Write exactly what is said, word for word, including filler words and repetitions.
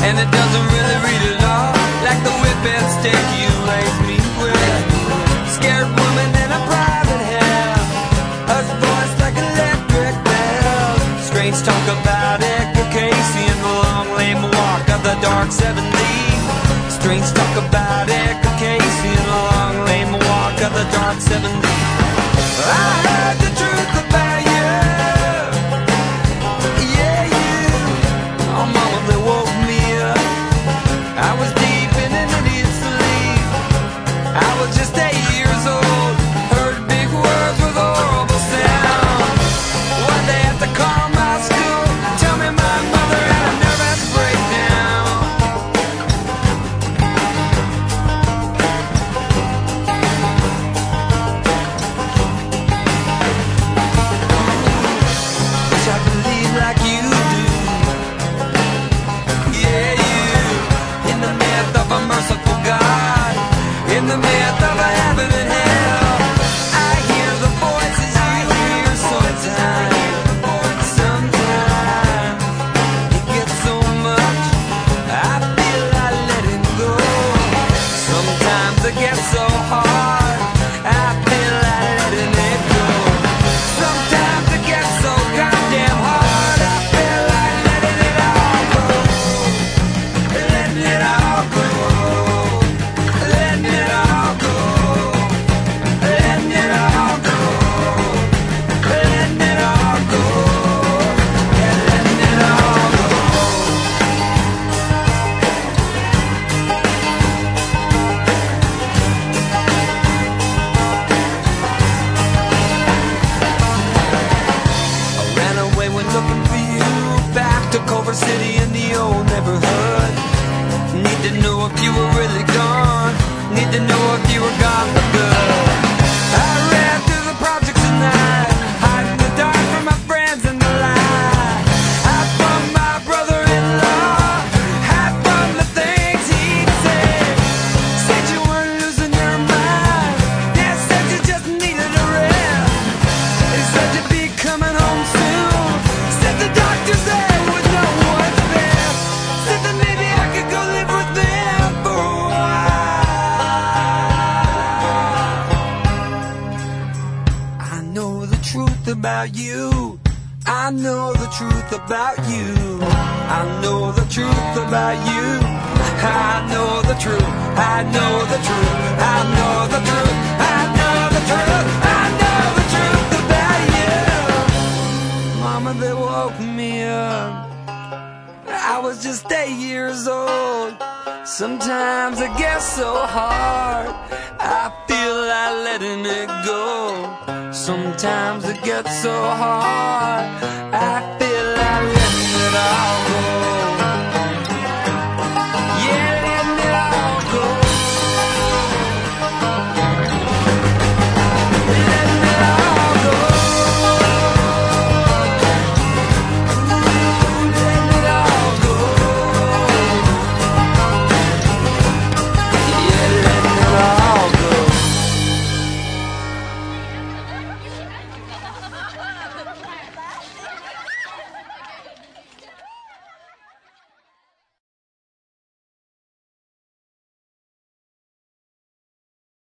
and it doesn't really read at all like the whip and stick you raised me with. Scared woman in a private hell, her voice like an electric bell. Strange talk about Edgar Casey and the long lame walk of the dark seventies. Strange talk about Edgar Casey and the long lame walk of the dark seventies. I heard the truth about you. Yeah, you. Oh, mama, they woke me up. I was deep in an idiot sleep. I was just eight years old. Heard big words with horrible sound. Why'd they have to call my school? Tell me my mother had a nervous breakdown. Wish I believed like you do. Yeah, you. In the myth of a merciful God, in the myth of a heaven and hell, I hear the voices you hear sometimes. Sometimes it gets so much, I feel like letting go. Sometimes it gets so hard, I feel like letting it go. Sometimes it gets so goddamn hard, I feel like letting it all go. Letting it all go. Letting it all go. Letting it all go. Letting it all go. Yeah, letting it all go. I ran away when looking for you, back to Culver City in the old neighborhood. Need to know if you were really gone. Need to know if you were gone for good. I ran through the projects at night, hiding in the dark from my friends in the light. Hide from my brother-in-law, hide from the things he'd say. Said you weren't losing your mind, yeah, said you just needed a rest. He said you'd be coming home soon. Said the doctor said would know what's best. Said that maybe I could go live with them for a while. I know the truth about you. I know the truth about you. I know the truth about you. I know the truth. I know the truth. I know the truth. I know the truth. I know the truth about you. Mama, they woke me up. I was just eight years old. Sometimes it gets so hard, I feel like letting it go. Sometimes it gets so hard, I feel